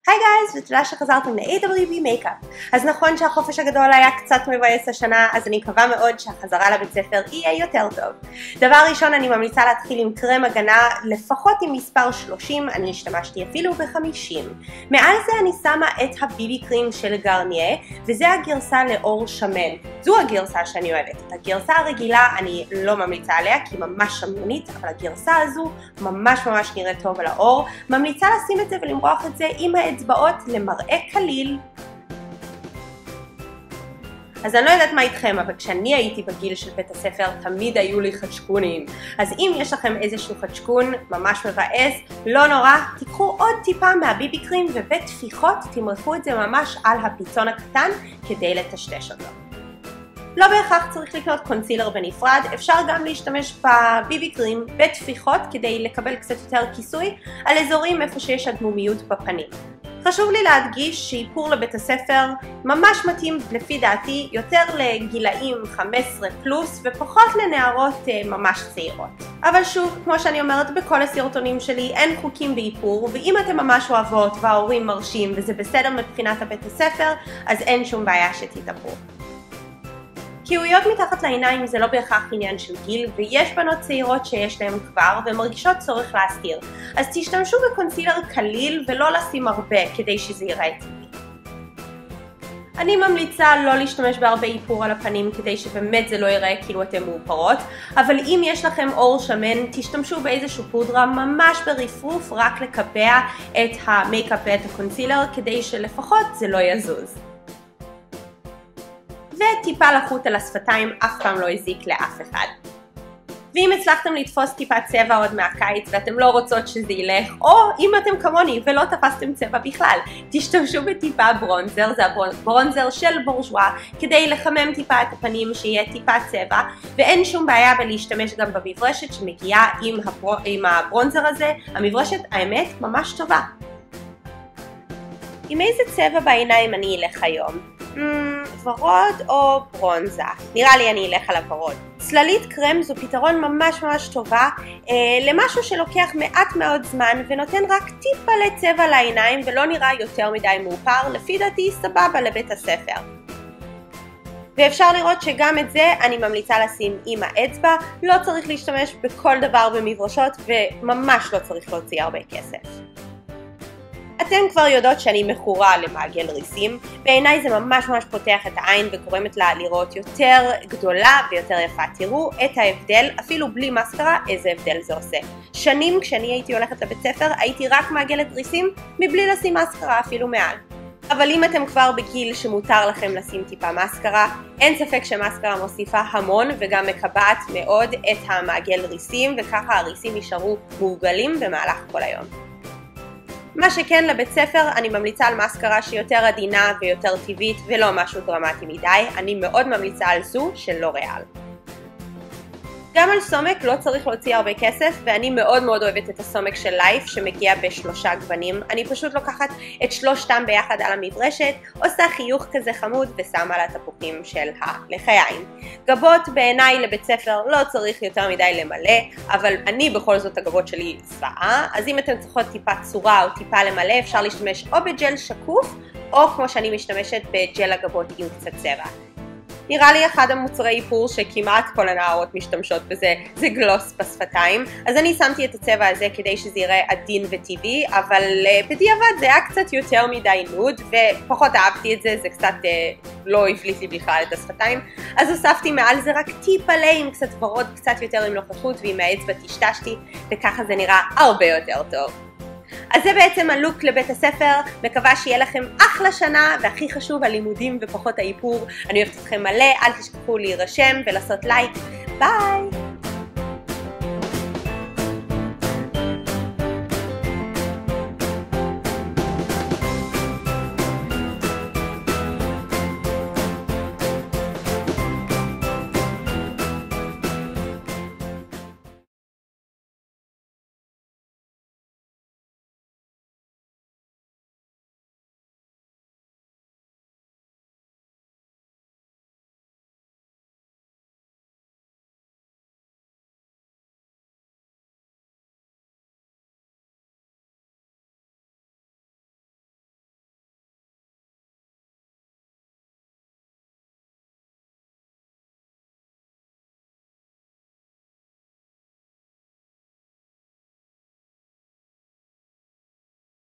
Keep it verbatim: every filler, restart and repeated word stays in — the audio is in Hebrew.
היי גייז, ותודה שחזרתם ל-איי דאבליו בי מייקאפ. אז נכון שהחופש הגדול היה קצת מבאס השנה, אז אני מקווה מאוד שהחזרה לבית ספר יהיה יותר טוב. דבר ראשון, אני ממליצה להתחיל עם קרם הגנה לפחות עם מספר שלושים, אני השתמשתי אפילו ב-חמישים. מעל זה אני שמה את הביבי קרים של גרניה, וזה הגרסה לאור שמן. זו הגרסה שאני אוהבת. את הגרסה הרגילה אני לא ממליצה עליה, כי היא ממש שמנונית, אבל הגרסה הזו ממש ממש נראית טוב על האור. ממליצה לשים את זה ולמרוח את זה עם האצבעות למראה קליל. אז אני לא יודעת מה איתכם, אבל כשאני הייתי בגיל של בית הספר תמיד היו לי חדשקונים. אז אם יש לכם איזשהו חדשקון ממש מבאס, לא נורא, תיקחו עוד טיפה מהביבי קרים ובתפיחות תמרחו את זה ממש על הפיצון הקטן כדי לטשטש אותו. לא בהכרח צריך לקנות קונסילר בנפרד, אפשר גם להשתמש בביבי קרים בתפיחות כדי לקבל קצת יותר כיסוי על אזורים איפה שיש אדמומיות בפנים. חשוב לי להדגיש שאיפור לבית הספר ממש מתאים לפי דעתי יותר לגילאים חמש עשרה פלוס ופחות לנערות ממש צעירות. אבל שוב, כמו שאני אומרת בכל הסרטונים שלי, אין חוקים באיפור, ואם אתם ממש אוהבות וההורים מרשים וזה בסדר מבחינת הבית הספר, אז אין שום בעיה שתתאפרו. קיוויות מתחת לעיניים זה לא בהכרח עניין של גיל, ויש בנות צעירות שיש להן כבר ומרגישות צורך להסתיר. אז תשתמשו בקונסילר קליל ולא לשים הרבה כדי שזה ייראה טבעי. אני ממליצה לא להשתמש בהרבה איפור על הפנים כדי שבאמת זה לא ייראה כאילו אתם מאופרות, אבל אם יש לכם עור שמן, תשתמשו באיזשהו פודרה ממש ברפרוף רק לקבע את המייקאפ ואת הקונסילר כדי שלפחות זה לא יזוז. וטיפה לחוט על השפתיים אף פעם לא הזיק לאף אחד. ואם הצלחתם לתפוס טיפה צבע עוד מהקיץ ואתם לא רוצות שזה ילך, או אם אתם כמוני ולא תפסתם צבע בכלל, תשתמשו בטיפה ברונזר, זה הברונזר של בורז'ואה, כדי לחמם טיפה את הפנים שיהיה טיפה צבע, ואין שום בעיה בלהשתמש גם במברשת שמגיעה עם, הבר... עם הברונזר הזה, המברשת האמת ממש טובה. עם איזה צבע בעיניים אני אלך היום? Mm, ורוד או ברונזה? נראה לי אני אלך על הוורוד. צללית קרם זו פתרון ממש ממש טובה אה, למשהו שלוקח מעט מאוד זמן ונותן רק טיפה לצבע לעיניים ולא נראה יותר מדי מאופר, לפי דעתי סבבה לבית הספר. ואפשר לראות שגם את זה אני ממליצה לשים עם האצבע, לא צריך להשתמש בכל דבר במברשות וממש לא צריך להוציא הרבה כסף. אתם כבר יודעות שאני מכורה למעגל ריסים, בעיניי זה ממש ממש פותח את העין וגורמת לה לראות יותר גדולה ויותר יפה. תראו את ההבדל, אפילו בלי מסקרה, איזה הבדל זה עושה. שנים כשאני הייתי הולכת לבית ספר הייתי רק מעגלת ריסים מבלי לשים מסקרה אפילו מעל. אבל אם אתם כבר בגיל שמותר לכם לשים טיפה מסקרה, אין ספק שמסקרה מוסיפה המון וגם מקבעת מאוד את המעגל ריסים, וככה הריסים יישארו מעוגלים במהלך כל היום. מה שכן, לבית ספר אני ממליצה על מסקרה שהיא יותר עדינה ויותר טבעית ולא משהו דרמטי מדי. אני מאוד ממליצה על זו של לוריאל. גם על סומק לא צריך להוציא הרבה כסף, ואני מאוד מאוד אוהבת את הסומק של לייף שמגיע בשלושה גוונים. אני פשוט לוקחת את שלושתם ביחד על המברשת, עושה חיוך כזה חמוד ושמה לה תפוחים של הלחיים. גבות בעיניי לבית ספר לא צריך יותר מדי למלא, אבל אני בכל זאת הגבות שלי זוועה, אז אם אתם צריכות טיפה צורה או טיפה למלא אפשר להשתמש או בג'ל שקוף או כמו שאני משתמשת בג'ל הגבות עם קצת צבע. נראה לי אחד המוצרי איפור שכמעט כל הנערות משתמשות בזה, זה גלוס בשפתיים. אז אני שמתי את הצבע הזה כדי שזה יראה עדין וטבעי, אבל בדיעבד זה היה קצת יותר מדי נוד, ופחות אהבתי את זה, זה קצת לא הבליט לי בכלל את השפתיים. אז הוספתי מעל זה רק טיפה לי עם קצת ורוד, קצת יותר עם נוכחות, ועם האצבע טשטשתי, וככה זה נראה הרבה יותר טוב. אז זה בעצם הלוק לבית הספר, מקווה שיהיה לכם אחלה שנה, והכי חשוב הלימודים ופחות האיפור. אני אוהבת אתכם מלא, אל תשכחו להירשם ולעשות לייק. ביי!